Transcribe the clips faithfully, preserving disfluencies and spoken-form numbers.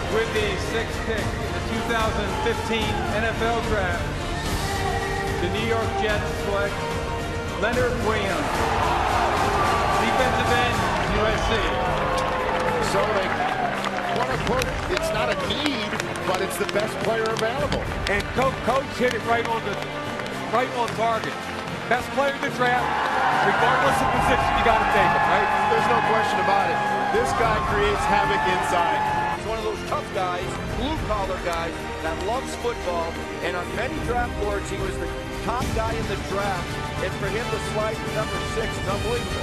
With the sixth pick in the two thousand fifteen N F L Draft, the New York Jets select Leonard Williams, defensive end, U S C. So they, quote unquote, it's not a need, but it's the best player available. And Co Coach hit it right on the right on target. Best player in the draft, regardless of position, you got to take him, right? There's no question about it. This guy creates havoc inside. He's one of those tough guys, blue-collar guys that loves football, and on many draft boards, he was the top guy in the draft, and for him to slide to number six is unbelievable.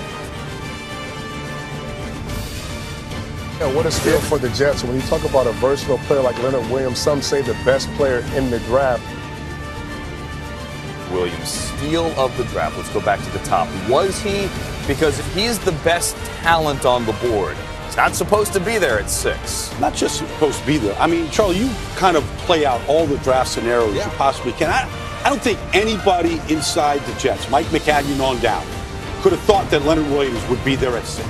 Yeah, what a steal for the Jets. When you talk about a versatile player like Leonard Williams, some say the best player in the draft. Williams, steal of the draft. Let's go back to the top. Was he? Because if he's the best talent on the board, he's not supposed to be there at six. Not just supposed to be there. I mean, Charlie, you kind of play out all the draft scenarios yeah. you possibly can. I, I don't think anybody inside the Jets, Mike McCagnon on down, could have thought that Leonard Williams would be there at six.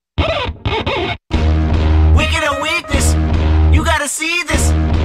Wicked or weakness, you gotta see this.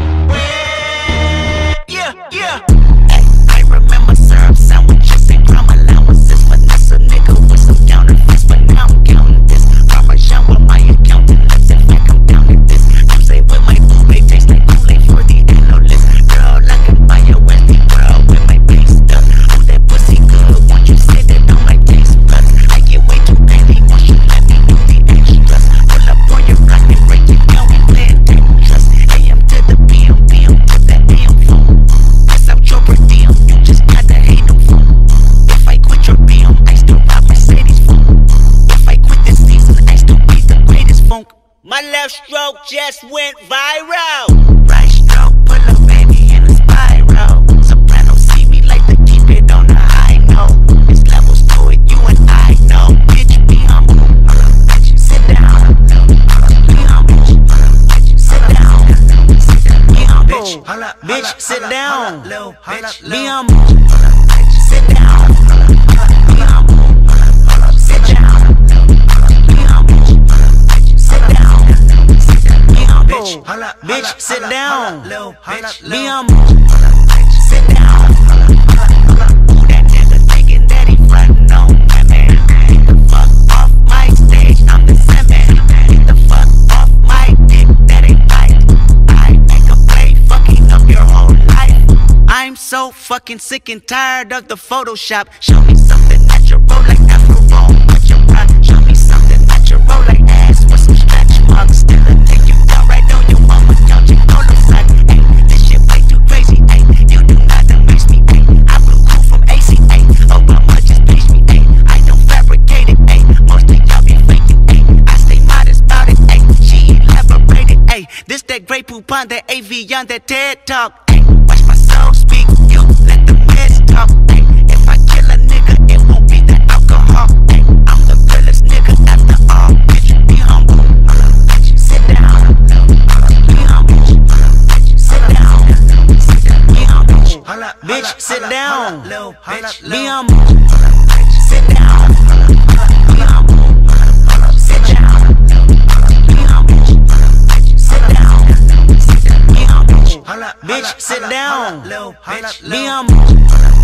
Yeah, yeah. I remember syrup sandwiches and crumb allowances, but that's a nigga with some counterfeits. But now I'm counting this. Parmesan with my accountant. Let's in fact I'm down at this. I'm saying with my food, they taste like Kool-Aid for the analyst. Girl, I can buy a Westie girl with my base stuff. Oh, that pussy good. Won't you say that on my taste buds? I get way too petty once you let me do the extras. Pull up on your block and break it down and play it dangerous. A M to the P M, P M to the A M phone. Press out your per diem, you just gotta hate them phone. If I quit your P M, I still rock Mercedes phone. If I quit this season, I still be the greatest funk. My left stroke just went viral. Right stroke, pull a baby in a spiral. Soprano see me like to keep it on the high note. There's levels to it, you and I know. Bitch, be humble. Bitch, sit down. Be humble. Bitch, sit down. Be humble. Bitch, sit down. Be humble. Sit down. Be humble. Sit down. Be humble. Sit down. Be humble. Bitch, sit down. Be humble. Sit down. Who that nigga thinking that he frontin' on women? Get the fuck off my stage, I'm the seven. Get the fuck off my dick, that ain't right. I make a play, fucking up your whole life. I'm so fucking sick and tired of the Photoshop. Show me something natural like Afro, with your rock. Show me something natural like ass with some stretch marks. Still a take you down right on your mama couch and go to side. Ay, this shit way too crazy. Ay, you do not amaze me. Ay, I blew cool from A C A. Obama just page me. Ay, I don't fabricate it. Ay, most of y'all be faking. Ay, I stay modest about it. Ay, she elaborated. Ay, this that Grey Poupon, that A V on that TED Talk. Ay, watch my soul speak. You let the meds talk. Ay, if I kill a nigga, it won't be the alcohol. Ay, I'm the realest nigga after all. Bitch, be humble. Bitch, sit down. Be humble. Bitch, sit down. Be humble. Bitch, sit down. Be humble. Sit down. Be humble. Sit down. Be humble. Sit down. Be humble. Bitch, sit down. Be humble.